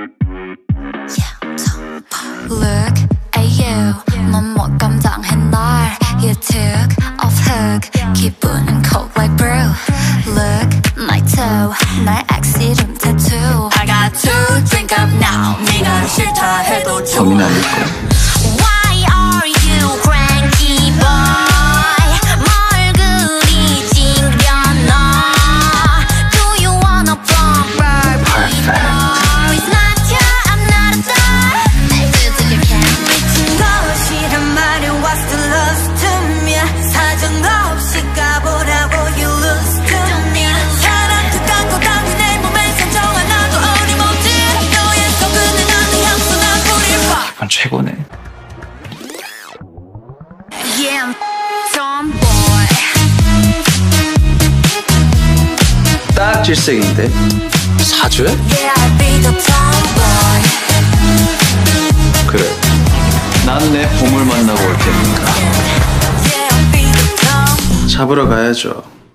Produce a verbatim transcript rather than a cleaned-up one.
Look at you, 넌 뭐 감당해 날. You took off hook, 기분은 cold like brew. Look, my toe, 날 accident tattoo. I got to drink up now. 네가 싫다 해도 좋아. 범인 아닐 거야. Why are you cranky boy? 뭘 그리 찡겨놔? Do you wanna proper Perfect. It's not you, I'm not a star. 날 두들겨 미친 것이란 말이 what's the love to me? 사정없이 가보라고 you lose to me. 사랑 그딴 거 당기 내 몸에 상처 하나도 어림없지. 너의 손끝에 나는 향수나 뿌릴 봐. 이건 최고네. Yeah, tomboy. 딱 질색인데 사주에? Yeah, I'll be the tomboy. 그래. 난 내 봄을 만나고 올 테니까 Yeah, I'll be the tom. 잡으러 가야죠.